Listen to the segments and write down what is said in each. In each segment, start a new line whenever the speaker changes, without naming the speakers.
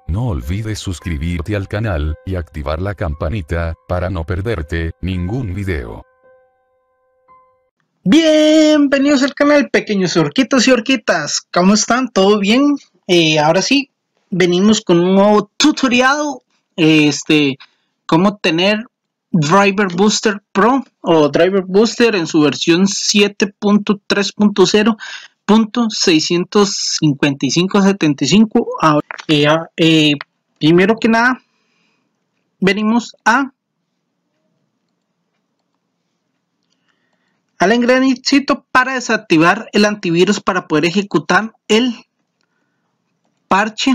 No olvides suscribirte al canal, y activar la campanita, para no perderte ningún video.
Bienvenidos al canal, pequeños orquitos y orquitas. ¿Cómo están? ¿Todo bien? Ahora sí, venimos con un nuevo tutorial. Cómo tener Driver Booster Pro o Driver Booster en su versión 7.3.0.655.75. Primero que nada, venimos al engranito para desactivar el antivirus para poder ejecutar el parche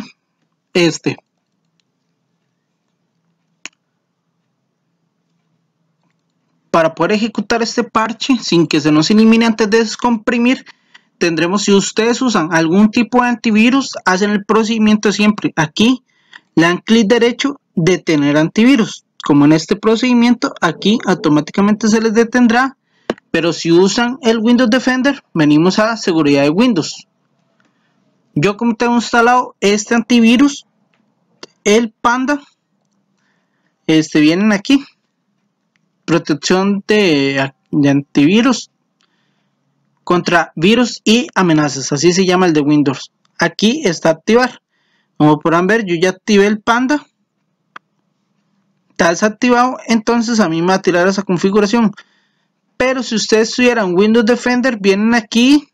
para poder ejecutar este parche sin que se nos elimine antes de descomprimir, tendremos, si ustedes usan algún tipo de antivirus, hacen el procedimiento siempre. Aquí le dan clic derecho, detener antivirus. Como en este procedimiento, aquí automáticamente se les detendrá. Pero si usan el Windows Defender, venimos a seguridad de Windows. Yo, como tengo instalado este antivirus, el Panda, vienen aquí, protección de antivirus contra virus y amenazas, así se llama el de Windows. Aquí está activar. Como podrán ver, yo ya activé el Panda. Está desactivado, entonces a mí me va a tirar esa configuración. Pero si ustedes tuvieran Windows Defender, vienen aquí,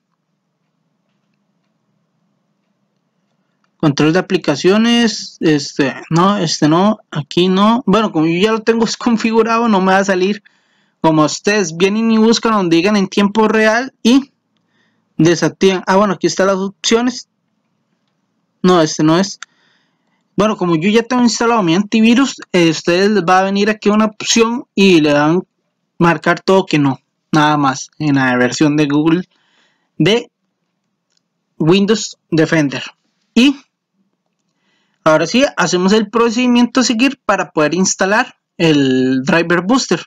control de aplicaciones, no, aquí no. Bueno, como yo ya lo tengo configurado, no me va a salir. Como ustedes vienen y buscan donde digan en tiempo real y desactivan. Bueno, aquí están las opciones. No, no es. Bueno, como yo ya tengo instalado mi antivirus, ustedes les va a venir aquí una opción y le dan marcar todo que no. Nada más en la versión de Google de Windows Defender. Y ahora sí, hacemos el procedimiento a seguir para poder instalar el Driver Booster.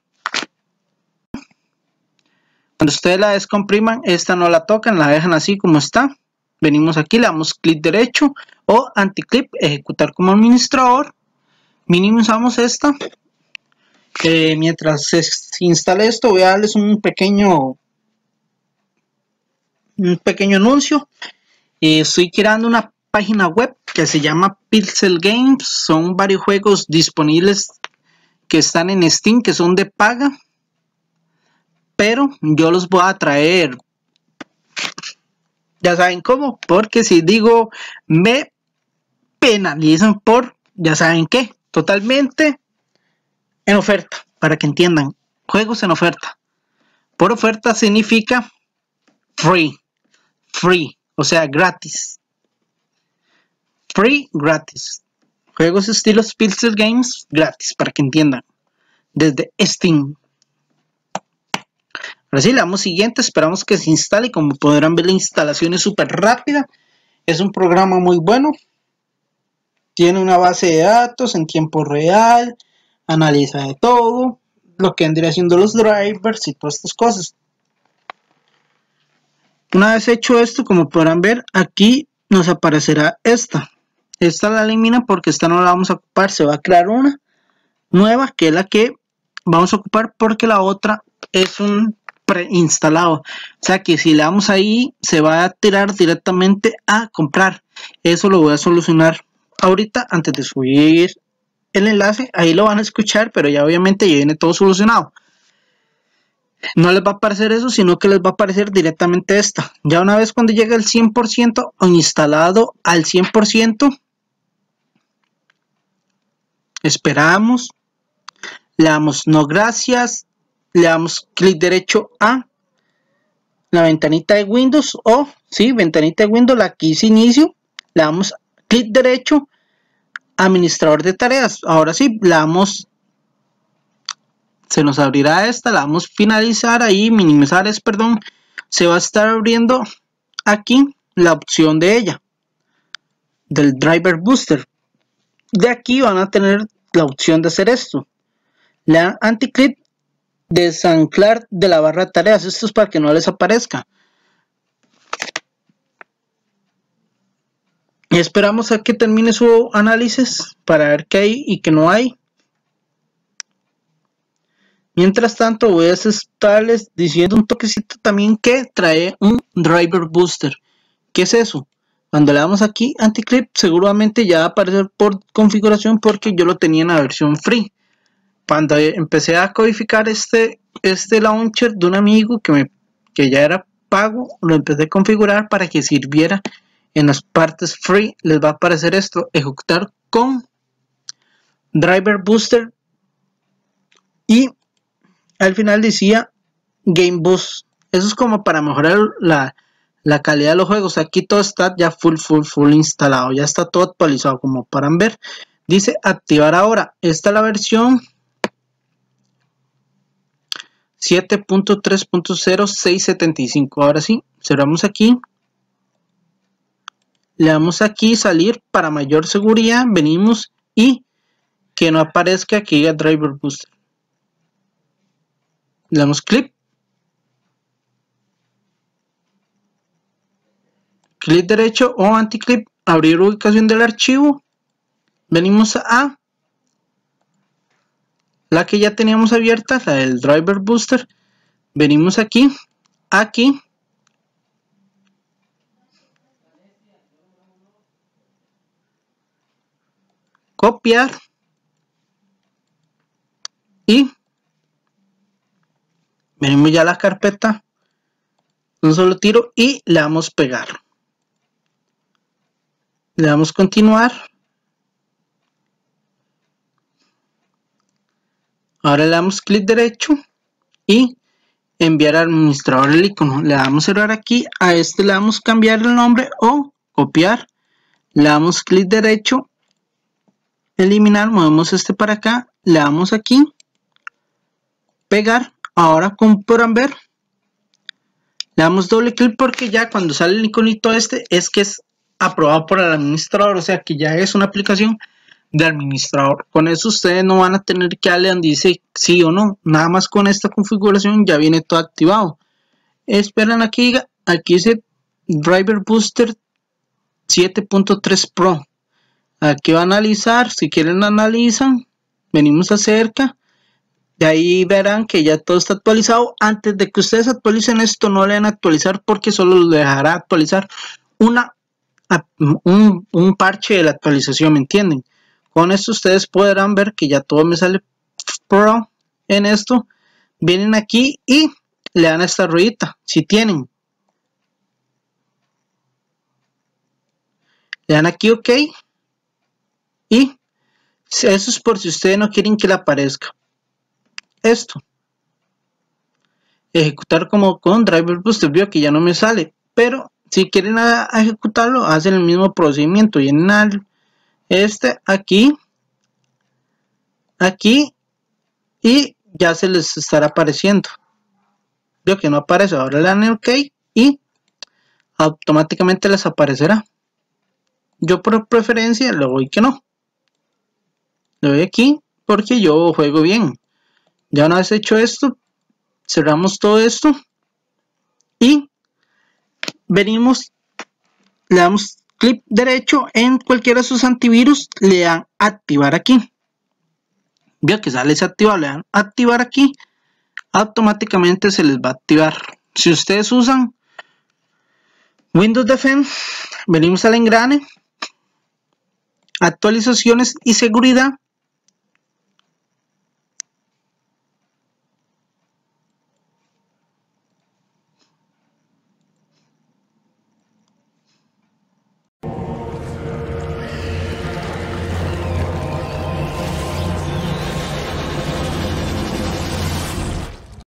Cuando ustedes la descompriman, esta no la tocan, la dejan así como está. Venimos aquí, le damos clic derecho o anticlip, ejecutar como administrador. Minimizamos esta. Mientras se instale esto, voy a darles un pequeño anuncio. Estoy creando una página web que se llama Pixel Games. Son varios juegos disponibles que están en Steam, que son de paga, pero yo los voy a traer, ya saben cómo, porque si digo me penalizan por, ya saben qué, totalmente en oferta, para que entiendan. Juegos en oferta. Por oferta significa free, o sea, gratis. Free, gratis. Juegos estilos Pixel Games, gratis, para que entiendan. Desde Steam. Ahora sí, le damos siguiente, esperamos que se instale. Como podrán ver, la instalación es súper rápida. Es un programa muy bueno. Tiene una base de datos en tiempo real. Analiza de todo. Lo que vendría siendo los drivers y todas estas cosas. Una vez hecho esto, como podrán ver, aquí nos aparecerá esta. Esta la elimina porque esta no la vamos a ocupar. Se va a crear una nueva que es la que vamos a ocupar, porque la otra es un preinstalado. O sea que si le damos ahí, se va a tirar directamente a comprar. Eso lo voy a solucionar ahorita antes de subir el enlace. Ahí lo van a escuchar, pero ya obviamente ya viene todo solucionado. No les va a aparecer eso, sino que les va a aparecer directamente esta. Ya una vez cuando llegue al 100% o instalado al 100%, esperamos, le damos no gracias, le damos clic derecho a la ventanita de Windows, o sí, ventanita de Windows, la que hice inicio, le damos clic derecho, administrador de tareas. Ahora sí, le damos, se nos abrirá esta, la damos finalizar ahí, minimizar es, perdón, se va a estar abriendo aquí la opción de ella, del Driver Booster. De aquí van a tener la opción de hacer esto. Le dan anticlick, desanclar de la barra de tareas. Esto es para que no les aparezca. Esperamos a que termine su análisis para ver qué hay y qué no hay. Mientras tanto voy a estarles diciendo un toquecito también que trae un driver booster. ¿Qué es eso? Cuando le damos aquí anti-clip seguramente ya va a aparecer por configuración porque yo lo tenía en la versión free. Cuando empecé a codificar este launcher de un amigo que ya era pago, lo empecé a configurar para que sirviera en las partes free. Les va a aparecer esto, ejecutar con driver booster, y al final decía Game Boost. Eso es como para mejorar la calidad de los juegos. Aquí todo está ya full instalado, ya está todo actualizado como podrán ver. Dice activar ahora. Esta es la versión 7.3.0675. Ahora sí, cerramos aquí, le damos aquí salir para mayor seguridad, venimos y que no aparezca aquí el driver booster, le damos clic derecho o anticlip, abrir ubicación del archivo, venimos a la que ya teníamos abierta, la del driver booster, venimos aquí, copiar y venimos ya a la carpeta, un solo tiro y le damos pegar, le damos continuar. Ahora le damos clic derecho y enviar al administrador el icono, le damos cerrar aquí, a este le damos cambiar el nombre o copiar, le damos clic derecho, eliminar, movemos este para acá, le damos aquí, pegar. Ahora como podrán ver, le damos doble clic porque ya cuando sale el iconito este es que es aprobado por el administrador, o sea que ya es una aplicación de administrador. Con eso ustedes no van a tener que darle donde dice sí o no, nada más con esta configuración ya viene todo activado. Esperan aquí dice driver booster 7.3 Pro. Aquí va a analizar, si quieren analizan, venimos acerca, de ahí verán que ya todo está actualizado. Antes de que ustedes actualicen esto, no le van a actualizar porque solo les dejará actualizar un parche de la actualización, ¿me entienden? Con esto ustedes podrán ver que ya todo me sale Pro en esto. Vienen aquí y le dan a esta ruedita, si tienen. Le dan aquí OK. Y eso es por si ustedes no quieren que le aparezca esto. Ejecutar como con driver booster, veo que ya no me sale, pero si quieren ejecutarlo, hacen el mismo procedimiento. Llenar aquí y ya se les estará apareciendo. Veo que no aparece, ahora le dan OK y automáticamente les aparecerá. Yo por preferencia le doy que no, le doy aquí porque yo juego bien. Ya una vez hecho esto, cerramos todo esto y venimos, le damos clic derecho en cualquiera de sus antivirus, le dan activar aquí. Veo que sale desactivado, le dan activar aquí, automáticamente se les va a activar. Si ustedes usan Windows Defense, venimos al engrane, actualizaciones y seguridad,